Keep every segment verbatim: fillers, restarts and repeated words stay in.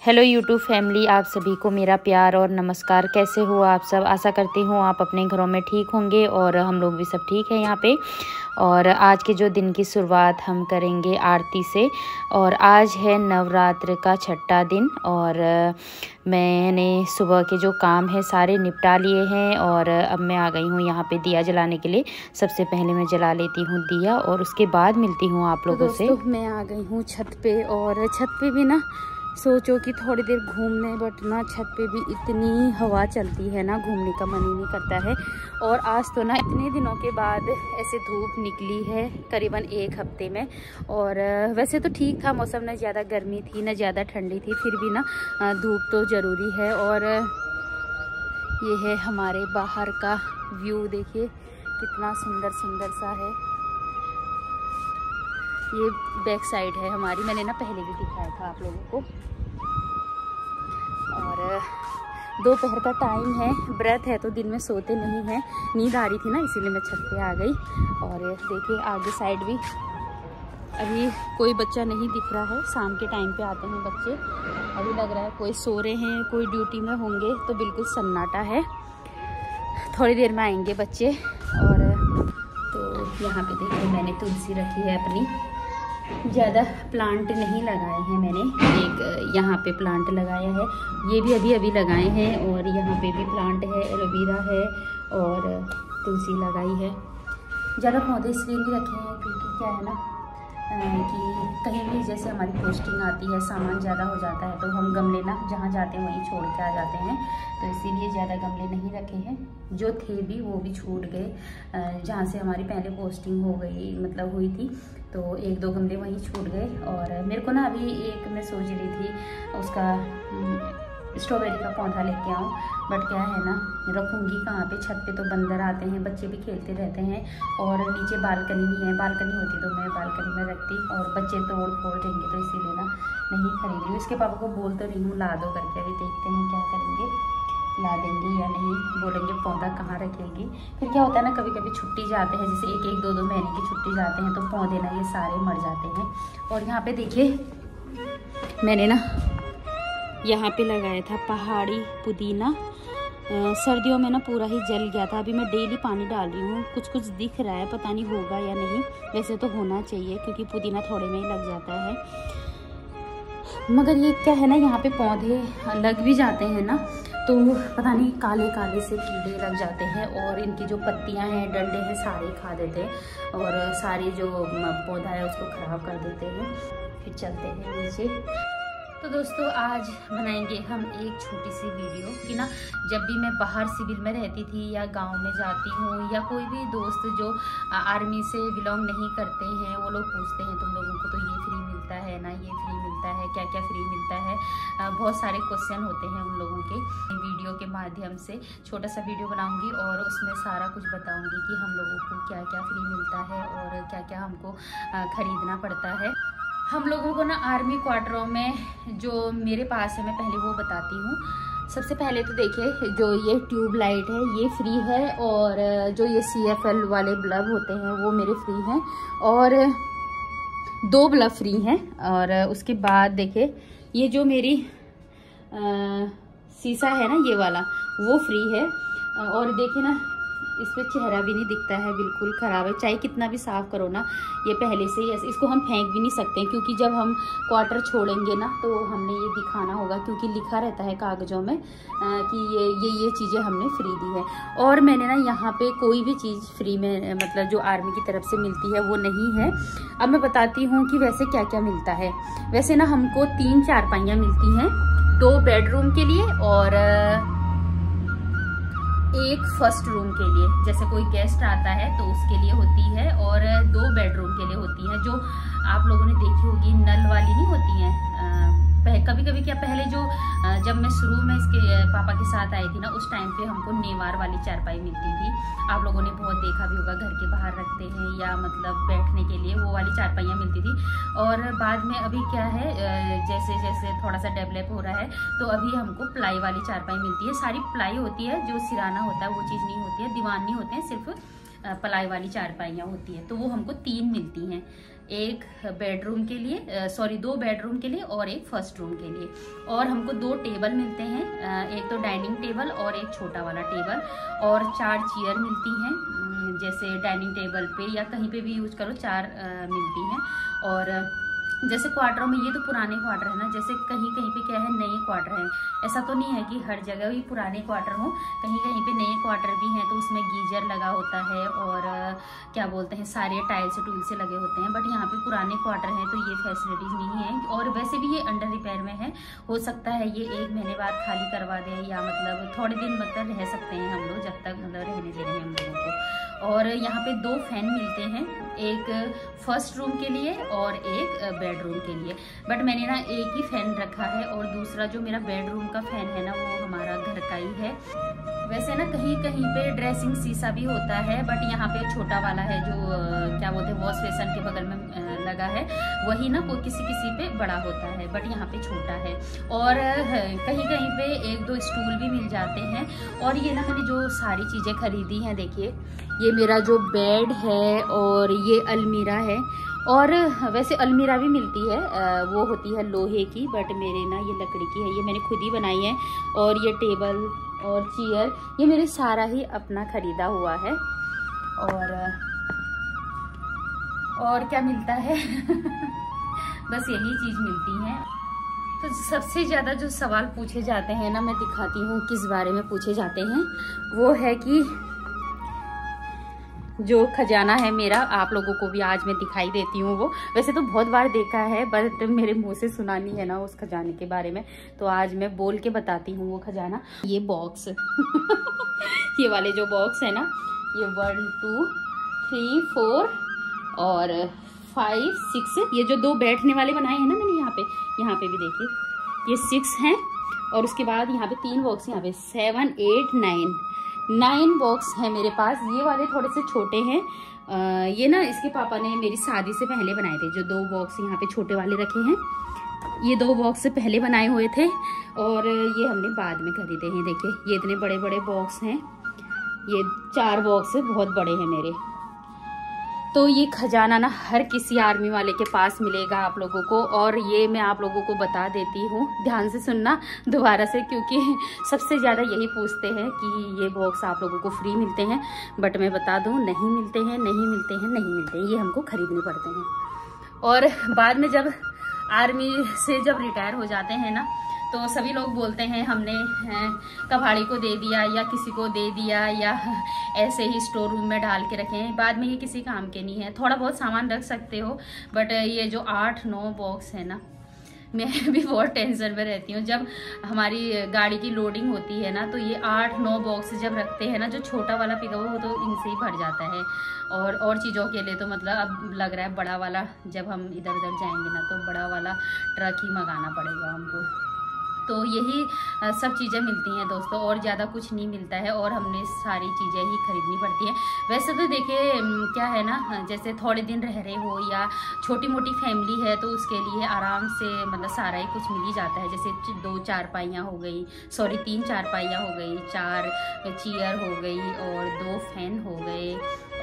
Hello YouTube family, आप सभी को मेरा प्यार और नमस्कार। कैसे हो आप सब? आशा करती हूँ आप अपने घरों में ठीक होंगे और हम लोग भी सब ठीक है यहाँ पे। और आज के जो दिन की शुरुआत हम करेंगे आरती से। और आज है नवरात्र का छठा दिन और मैंने सुबह के जो काम है सारे निपटा लिए हैं और अब मैं आ गई हूँ यहाँ पे दिया जलाने के लिए। सबसे पहले मैं जला लेती हूँ दिया और उसके बाद मिलती हूँ आप लोगों से। तो मैं आ गई हूँ छत पे और छत पे भी ना सोचो कि थोड़ी देर घूमने, बट ना छत पे भी इतनी हवा चलती है ना, घूमने का मन ही नहीं करता है। और आज तो ना इतने दिनों के बाद ऐसे धूप निकली है, करीबन एक हफ्ते में। और वैसे तो ठीक था मौसम, ना ज़्यादा गर्मी थी ना ज़्यादा ठंडी थी, फिर भी ना धूप तो ज़रूरी है। और ये है हमारे बाहर का व्यू, देखिए कितना सुंदर सुंदर सा है। ये बैक साइड है हमारी, मैंने ना पहले भी दिखाया था आप लोगों को। और दोपहर का टाइम है, व्रत है तो दिन में सोते नहीं हैं, नींद आ रही थी ना इसीलिए मैं छत पे आ गई। और देखिए आगे साइड भी अभी कोई बच्चा नहीं दिख रहा है, शाम के टाइम पे आते हैं बच्चे। अभी लग रहा है कोई सो रहे हैं, कोई ड्यूटी में होंगे, तो बिल्कुल सन्नाटा है। थोड़ी देर में आएंगे बच्चे। और तो यहाँ पे देखिए मैंने तुलसी रखी है अपनी, ज़्यादा प्लांट नहीं लगाए हैं मैंने, एक यहाँ पे प्लांट लगाया है, ये भी अभी अभी लगाए हैं। और यहाँ पे भी प्लांट है, एलोवेरा है और तुलसी लगाई है। ज़्यादा पौधे इसलिए नहीं रखे हैं क्योंकि क्या है ना कि कहीं भी जैसे हमारी पोस्टिंग आती है, सामान ज़्यादा हो जाता है तो हम गमले ना जहाँ जाते हैं वहीं छोड़ के आ जाते हैं, तो इसीलिए ज़्यादा गमले नहीं रखे हैं। जो थे भी वो भी छूट गए, जहाँ से हमारी पहले पोस्टिंग हो गई मतलब हुई थी, तो एक दो गमले वहीं छूट गए। और मेरे को ना अभी एक मैं सोच रही थी उसका स्ट्रॉबेरी का पौधा लेके आऊँ, बट क्या है ना रखूँगी कहाँ पे, छत पे तो बंदर आते हैं, बच्चे भी खेलते रहते हैं और नीचे बालकनी नहीं है। बालकनी होती तो मैं बालकनी में रखती और बच्चे तोड़ फोड़ देंगे, तो इसीलिए ना नहीं खरीद रही हूँ। इसके पापा को बोल तो रही हूँ ला दो करके, अभी देखते हैं क्या करेंगे, ला देंगे या नहीं। बोलेंगे पौधा कहाँ रखेगी, फिर क्या होता है ना कभी कभी छुट्टी जाते हैं, जैसे एक एक दो दो महीने की छुट्टी जाते हैं तो पौधे ना ये सारे मर जाते हैं। और यहाँ पे देखिए मैंने ना यहाँ पे लगाया था पहाड़ी पुदीना, सर्दियों में ना पूरा ही जल गया था। अभी मैं डेली पानी डाल रही हूँ, कुछ कुछ दिख रहा है, पता नहीं होगा या नहीं, वैसे तो होना चाहिए क्योंकि पुदीना थोड़े में ही लग जाता है। मगर ये क्या है ना यहाँ पे पौधे लग भी जाते हैं ना तो पता नहीं काले काले से कीड़े लग जाते हैं और इनकी जो पत्तियां हैं, डंडे हैं, सारे खा देते हैं और सारे जो पौधा है उसको ख़राब कर देते हैं। फिर चलते हैं नीचे। तो दोस्तों आज बनाएंगे हम एक छोटी सी वीडियो कि ना जब भी मैं बाहर सिविल में रहती थी या गांव में जाती हूँ, या कोई भी दोस्त जो आर्मी से बिलोंग नहीं करते हैं वो लोग पूछते हैं तुम लोगों को तो ये फ्री मिलता है ना, ये फ्री मिलता है, क्या क्या फ्री मिलता है, बहुत सारे क्वेश्चन होते हैं उन लोगों के। वीडियो के माध्यम से छोटा सा वीडियो बनाऊंगी और उसमें सारा कुछ बताऊंगी कि हम लोगों को क्या क्या फ्री मिलता है और क्या क्या हमको खरीदना पड़ता है। हम लोगों को ना आर्मी क्वार्टरों में जो मेरे पास है मैं पहले वो बताती हूँ। सबसे पहले तो देखिए जो ये ट्यूब लाइट है ये फ्री है और जो ये सी एफ एल वाले बल्ब होते हैं वो मेरे फ्री हैं और दो बल्ब फ्री हैं। और उसके बाद देखिए ये जो मेरी आ, शीशा है ना ये वाला वो फ्री है। और देखिए ना इस पर चेहरा भी नहीं दिखता है, बिल्कुल ख़राब है, चाहे कितना भी साफ़ करो ना ये पहले से ही ऐसे। इसको हम फेंक भी नहीं सकते क्योंकि जब हम क्वार्टर छोड़ेंगे ना तो हमने ये दिखाना होगा क्योंकि लिखा रहता है कागज़ों में आ, कि ये ये ये चीज़ें हमने फ्री दी है। और मैंने ना यहाँ पे कोई भी चीज़ फ्री में मतलब जो आर्मी की तरफ से मिलती है वो नहीं है। अब मैं बताती हूँ कि वैसे क्या क्या मिलता है। वैसे ना हमको तीन चारपाइयाँ मिलती हैं, दो बेडरूम के लिए और एक फर्स्ट रूम के लिए, जैसे कोई गेस्ट आता है तो उसके लिए होती है, और दो बेडरूम के लिए होती है। जो आप लोगों ने देखी होगी नल वाली नहीं होती हैं, कभी कभी क्या पहले जो जब मैं शुरू में इसके पापा के साथ आई थी ना उस टाइम पे हमको नेवार वाली चारपाई मिलती थी। आप लोगों ने बहुत देखा भी होगा, घर के बाहर रखते हैं या मतलब बैठने के लिए वो वाली चारपाइयाँ मिलती थी। और बाद में अभी क्या है जैसे जैसे थोड़ा सा डेवलप हो रहा है तो अभी हमको प्लाई वाली चारपाई मिलती है। सारी प्लाई होती है, जो सिराना होता है वो चीज़ नहीं होती है, दीवान नहीं होते हैं, सिर्फ प्लाई वाली चारपाइयाँ होती है। तो वो हमको तीन मिलती हैं, एक बेडरूम के लिए, सॉरी दो बेडरूम के लिए और एक फर्स्ट रूम के लिए। और हमको दो टेबल मिलते हैं, एक तो डाइनिंग टेबल और एक छोटा वाला टेबल, और चार चेयर मिलती हैं, जैसे डाइनिंग टेबल पे या कहीं पे भी यूज करो चार मिलती हैं। और जैसे क्वार्टरों में, ये तो पुराने क्वार्टर है ना, जैसे कहीं कहीं पे क्या है नए क्वार्टर हैं, ऐसा तो नहीं है कि हर जगह ही पुराने क्वार्टर हो, कहीं कहीं पे नए क्वार्टर भी हैं तो उसमें गीजर लगा होता है और क्या बोलते हैं सारे टाइल्स टूल से लगे होते हैं। बट यहाँ पे पुराने क्वार्टर हैं तो ये फैसिलिटीज नहीं है, और वैसे भी ये अंडर रिपेयर में है। हो सकता है ये एक महीने बाद खाली करवा दें, या मतलब थोड़े दिन मतलब रह सकते हैं हम लोग, जब तक मतलब रहने दे रहे हैं हम लोगों को। और यहाँ पे दो फैन मिलते हैं, एक फर्स्ट रूम के लिए और एक बेडरूम के लिए। बट मैंने ना एक ही फैन रखा है, और दूसरा जो मेरा बेडरूम का फैन है ना वो हमारा घर का ही है। वैसे ना कहीं कहीं पे ड्रेसिंग शीशा भी होता है, बट यहाँ पे छोटा वाला है जो क्या बोलते हैं वॉश बेसिन के बगल में लगा है, वही ना कोई किसी किसी पे बड़ा होता है, बट यहाँ पे छोटा है। और कहीं कहीं पे एक दो स्टूल भी मिल जाते हैं। और ये ना मैंने जो सारी चीज़ें खरीदी हैं, देखिए ये मेरा जो बेड है और ये अलमीरा है, और वैसे अलमीरा भी मिलती है, वो होती है लोहे की, बट मेरे ना ये लकड़ी की है, ये मैंने खुद ही बनाई है। और ये टेबल और चेयर ये मेरे सारा ही अपना खरीदा हुआ है। और और क्या मिलता है बस यही चीज़ मिलती है। तो सबसे ज़्यादा जो सवाल पूछे जाते हैं ना, मैं दिखाती हूँ किस बारे में पूछे जाते हैं, वो है कि जो खजाना है मेरा, आप लोगों को भी आज मैं दिखाई देती हूँ। वो वैसे तो बहुत बार देखा है, बट मेरे मुंह से सुनानी है ना उस खजाने के बारे में, तो आज मैं बोल के बताती हूँ वो खजाना। ये बॉक्स ये वाले जो बॉक्स है ना, ये वन टू थ्री फोर और फाइव सिक्स, ये जो दो बैठने वाले बनाए हैं ना मैंने, यहाँ पे यहाँ पे भी देखिए ये सिक्स हैं। और उसके बाद यहाँ पे तीन बॉक्स, यहाँ पे seven eight nine nine box है मेरे पास। ये वाले थोड़े से छोटे हैं, आ, ये ना इसके पापा ने मेरी शादी से पहले बनाए थे। जो दो बॉक्स यहाँ पे छोटे वाले रखे हैं, ये दो बॉक्स से पहले बनाए हुए थे, और ये हमने बाद में खरीदे हैं। देखिए ये इतने बड़े बड़े बॉक्स हैं, ये चार बॉक्स बहुत बड़े हैं मेरे। तो ये खजाना ना हर किसी आर्मी वाले के पास मिलेगा आप लोगों को, और ये मैं आप लोगों को बता देती हूँ, ध्यान से सुनना दोबारा से, क्योंकि सबसे ज़्यादा यही पूछते हैं कि ये बॉक्स आप लोगों को फ्री मिलते हैं। बट मैं बता दूँ, नहीं मिलते हैं, नहीं मिलते हैं, नहीं मिलते हैं, ये हमको खरीदने पड़ते हैं। और बाद में जब आर्मी से जब रिटायर हो जाते हैं ना, तो सभी लोग बोलते हैं हमने कबाड़ी को दे दिया या किसी को दे दिया, या ऐसे ही स्टोर रूम में डाल के रखे हैं। बाद में ये किसी काम के नहीं है, थोड़ा बहुत सामान रख सकते हो, बट ये जो आठ नौ बॉक्स है ना, मैं भी बहुत टेंशन में रहती हूँ। जब हमारी गाड़ी की लोडिंग होती है ना, तो ये आठ नौ बॉक्स जब रखते हैं ना, जो छोटा वाला पिकअप हो तो इनसे ही भर जाता है। और और चीज़ों के लिए तो मतलब अब लग रहा है बड़ा वाला, जब हम इधर उधर जाएंगे ना तो बड़ा वाला ट्रक ही मंगाना पड़ेगा हमको। तो यही सब चीज़ें मिलती हैं दोस्तों, और ज़्यादा कुछ नहीं मिलता है, और हमने सारी चीज़ें ही खरीदनी पड़ती हैं। वैसे तो देखिए क्या है ना, जैसे थोड़े दिन रह रहे हो या छोटी मोटी फैमिली है, तो उसके लिए आराम से मतलब सारा ही कुछ मिल ही जाता है। जैसे दो चारपाइयाँ हो गई, सॉरी तीन चारपाइयाँ हो गई, चार चेयर हो गई, और दो फैन हो गए,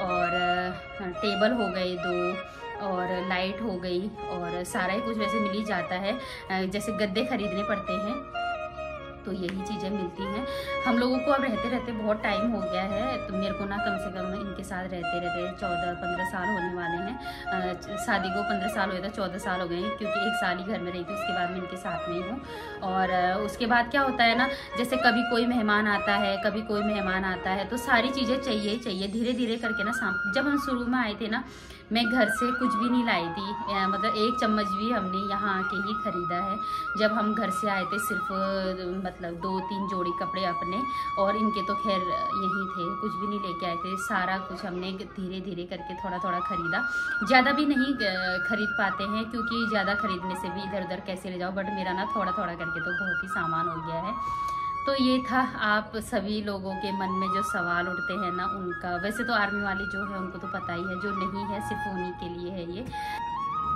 और टेबल हो गए दो, और लाइट हो गई, और सारा ही कुछ वैसे मिल ही जाता है। जैसे गद्दे खरीदने पड़ते हैं, तो यही चीज़ें मिलती हैं। हम लोगों को अब रहते रहते बहुत टाइम हो गया है, तो मेरे को ना कम से कम इनके साथ रहते रहते चौदह पंद्रह साल होने वाले हैं। शादी को पंद्रह साल हुए थे, चौदह साल हो गए हैं, क्योंकि एक साल ही घर में रही थी, उसके बाद मैं इनके साथ नहीं हूँ। और उसके बाद क्या होता है ना, जैसे कभी कोई मेहमान आता है, कभी कोई मेहमान आता है, तो सारी चीज़ें चाहिए ही चाहिए। धीरे धीरे करके ना, शाम जब हम शुरू में आए थे ना, मैं घर से कुछ भी नहीं लाई थी, मतलब एक चम्मच भी हमने यहाँ आके ही खरीदा है। जब हम घर से आए थे सिर्फ मतलब दो तीन जोड़ी कपड़े अपने, और इनके तो खैर यहीं थे, कुछ भी नहीं लेके आए थे। सारा कुछ हमने धीरे धीरे करके थोड़ा थोड़ा खरीदा, ज़्यादा भी नहीं खरीद पाते हैं, क्योंकि ज़्यादा खरीदने से भी इधर उधर कैसे ले जाओ। बट मेरा ना थोड़ा थोड़ा करके तो बहुत ही सामान हो गया है। तो ये था आप सभी लोगों के मन में जो सवाल उठते हैं ना उनका। वैसे तो आर्मी वाले जो है उनको तो पता ही है, जो नहीं है सिर्फ उन्हीं के लिए है ये।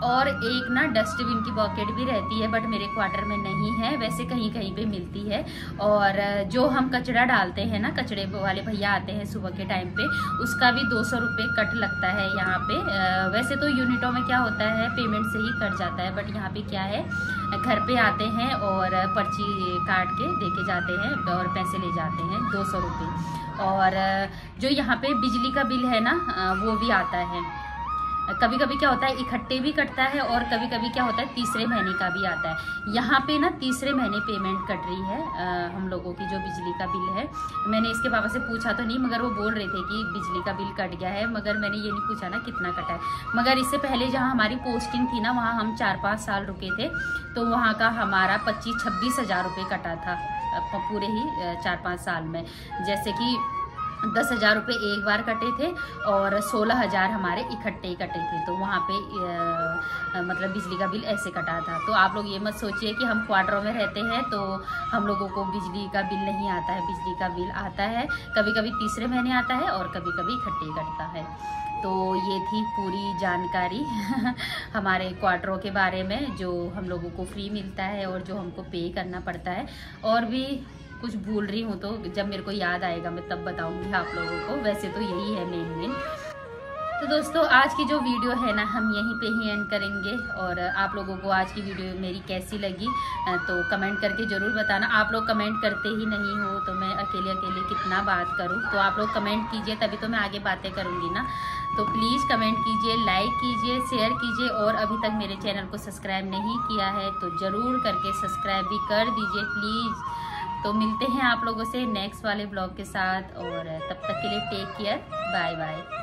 और एक ना डस्टबिन की बकेट भी रहती है, बट मेरे क्वार्टर में नहीं है, वैसे कहीं कहीं पे मिलती है। और जो हम कचरा डालते हैं ना, कचरे वाले भैया आते हैं सुबह के टाइम पे, उसका भी दो सौ रुपये कट लगता है यहाँ पे। वैसे तो यूनिटों में क्या होता है पेमेंट से ही कट जाता है, बट यहाँ पे क्या है घर पे आते हैं और पर्ची काट के दे के जाते हैं और पैसे ले जाते हैं दो सौ रुपये। और जो यहाँ पे बिजली का बिल है ना वो भी आता है। कभी कभी क्या होता है इकट्ठे भी कटता है और कभी कभी क्या होता है तीसरे महीने का भी आता है। यहाँ पे ना तीसरे महीने पेमेंट कट रही है आ, हम लोगों की जो बिजली का बिल है। मैंने इसके पापा से पूछा तो नहीं, मगर वो बोल रहे थे कि बिजली का बिल कट गया है, मगर मैंने ये नहीं पूछा ना कितना कटा है। मगर इससे पहले जहाँ हमारी पोस्टिंग थी ना वहाँ हम चार पाँच साल रुके थे, तो वहाँ का हमारा पच्चीस छब्बीस हज़ार रुपये कटा था पूरे ही चार पाँच साल में। जैसे कि दस हज़ार रुपये एक बार कटे थे और सोलह हज़ार हमारे इकट्ठे कटे थे, तो वहाँ पे आ, मतलब बिजली का बिल ऐसे कटा था। तो आप लोग ये मत सोचिए कि हम क्वार्टरों में रहते हैं तो हम लोगों को बिजली का बिल नहीं आता है। बिजली का बिल आता है, कभी कभी तीसरे महीने आता है और कभी कभी इकट्ठे कटता है। तो ये थी पूरी जानकारी हमारे क्वार्टरों के बारे में, जो हम लोगों को फ्री मिलता है और जो हमको पे करना पड़ता है। और भी कुछ भूल रही हूँ तो जब मेरे को याद आएगा मैं तब बताऊंगी आप लोगों को। वैसे तो यही है मेन मेन। तो दोस्तों आज की जो वीडियो है ना हम यहीं पे ही एंड करेंगे। और आप लोगों को आज की वीडियो मेरी कैसी लगी तो कमेंट करके ज़रूर बताना। आप लोग कमेंट करते ही नहीं हो तो मैं अकेले अकेले कितना बात करूँ। तो आप लोग कमेंट कीजिए तभी तो मैं आगे बातें करूँगी ना। तो प्लीज़ कमेंट कीजिए, लाइक कीजिए, शेयर कीजिए। और अभी तक मेरे चैनल को सब्सक्राइब नहीं किया है तो ज़रूर करके सब्सक्राइब भी कर दीजिए प्लीज़। तो मिलते हैं आप लोगों से नेक्स्ट वाले ब्लॉग के साथ, और तब तक के लिए टेक केयर, बाय बाय।